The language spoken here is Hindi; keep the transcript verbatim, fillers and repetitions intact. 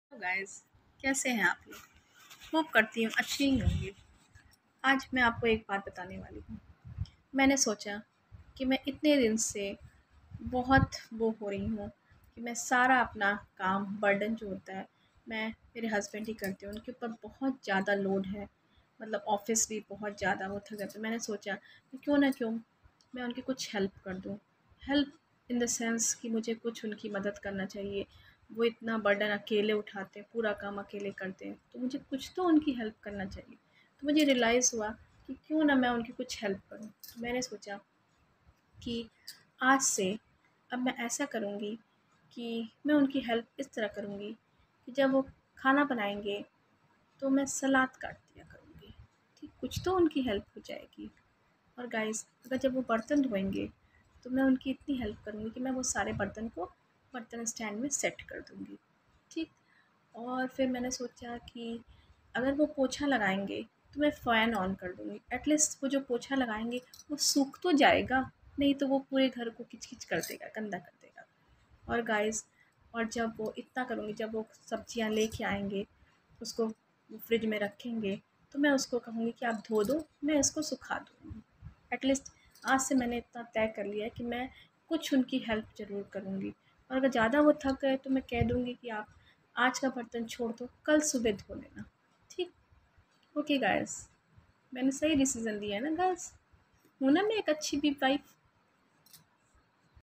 गाइस, कैसे हैं आप लोग? होप करती हूँ अच्छी ही होंगी। आज मैं आपको एक बात बताने वाली हूँ। मैंने सोचा कि मैं इतने दिन से बहुत वो हो रही हूँ कि मैं सारा अपना काम बर्डन जो होता है मैं मेरे हस्बैंड ही करती हूँ। उनके ऊपर बहुत ज़्यादा लोड है, मतलब ऑफिस भी बहुत ज़्यादा वो थक जाते हैं। मैंने सोचा कि क्यों ना क्यों मैं उनकी कुछ हेल्प कर दूँ। हेल्प इन द सेंस कि मुझे कुछ उनकी मदद करना चाहिए। वो इतना बर्डन अकेले उठाते हैं, पूरा काम अकेले करते हैं, तो मुझे कुछ तो उनकी हेल्प करना चाहिए। तो मुझे रियलाइज़ हुआ कि क्यों ना मैं उनकी कुछ हेल्प करूँ। तो मैंने सोचा कि आज से अब मैं ऐसा करूँगी कि मैं उनकी हेल्प इस तरह करूँगी कि जब वो खाना बनाएँगे तो मैं सलाद काट दिया करूँगी। ठीक, कुछ तो उनकी हेल्प हो जाएगी। और गाइस, अगर जब वो बर्तन धोएँगे तो मैं उनकी इतनी हेल्प करूँगी कि मैं वो सारे बर्तन को बर्तन स्टैंड में सेट कर दूँगी। ठीक। और फिर मैंने सोचा कि अगर वो पोछा लगाएँगे तो मैं फ़ैन ऑन कर दूँगी। एटलीस्ट वो जो पोछा लगाएँगे वो सूख तो जाएगा, नहीं तो वो पूरे घर को किच-किच कर देगा, गंदा कर देगा। और गाइस, और जब वो इतना करूँगी, जब वो सब्जियाँ लेके आएँगे, उसको फ्रिज में रखेंगे, तो मैं उसको कहूँगी कि आप धो दो, मैं इसको सुखा दूँगी। एटलीस्ट आज से मैंने इतना तय कर लिया है कि मैं कुछ उनकी हेल्प ज़रूर करूँगी। और अगर ज़्यादा वो थक गए तो मैं कह दूँगी कि आप आज का बर्तन छोड़ दो, कल सुबह धो लेना। ठीक? ओके गाइस, मैंने सही डिसीज़न लिया है ना गाइस? हूँ ना मैं एक अच्छी भी वाइफ़?